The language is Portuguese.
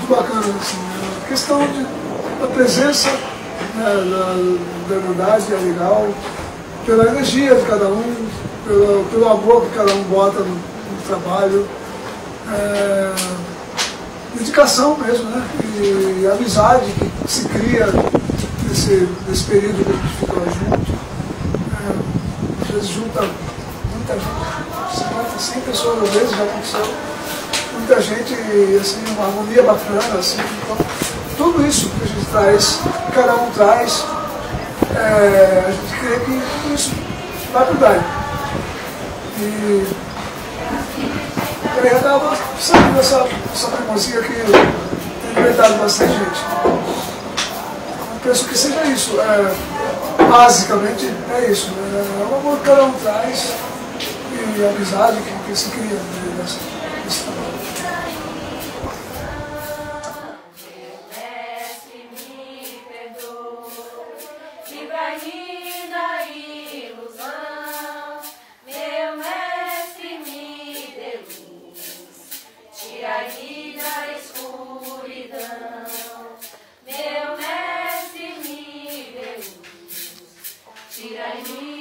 muito bacana, assim, a questão da presença, né, da Irmandade é legal, pela energia de cada um, pelo amor que cada um bota no trabalho, dedicação mesmo, né? E amizade que se cria nesse período que a gente fica junto. Às vezes junta muita gente, 50, 100 pessoas às vezes já aconteceu. Muita gente, assim, uma harmonia bacana, assim, então, tudo isso que a gente traz, cada um traz, a gente crê que tudo isso vai mudar. E eu estava saindo dessa teimosia que tem libertado bastante gente. Eu penso que seja isso, basicamente é isso, é o amor que cada um traz e a amizade que se cria nesse trabalho. Tira-me da escuridão, meu mestre me deu luz, tira-me